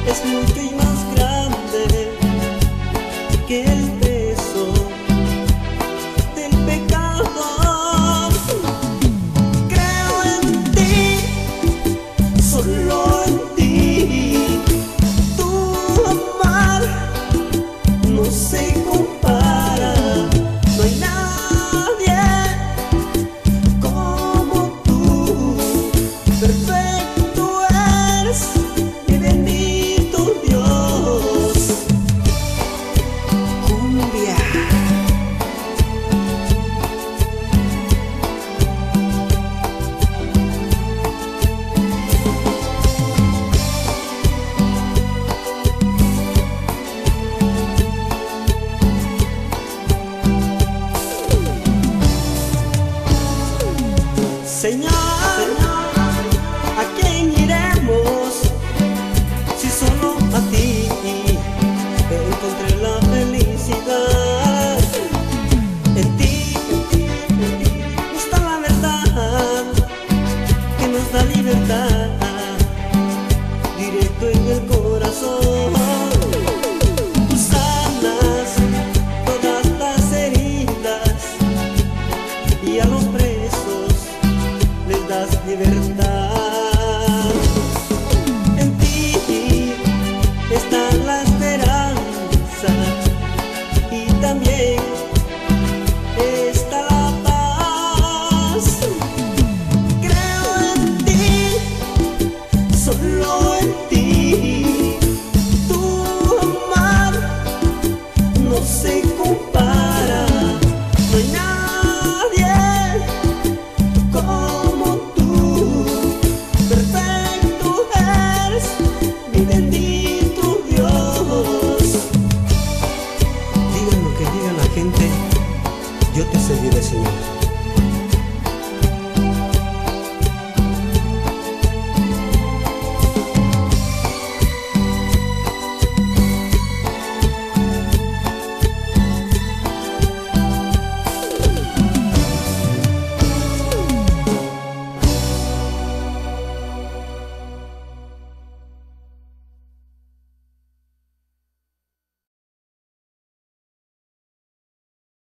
es mucho y más grande que el peso del pecado. Creo en ti, solo en ti. Tu amar no se compara, no hay nadie como tú. Perfecto eres, mi bendito Dios. Cumbia. Señor, ¿a quién iremos si solo a ti encontré la felicidad? En ti está la verdad que nos da libertad, directo en el corazón.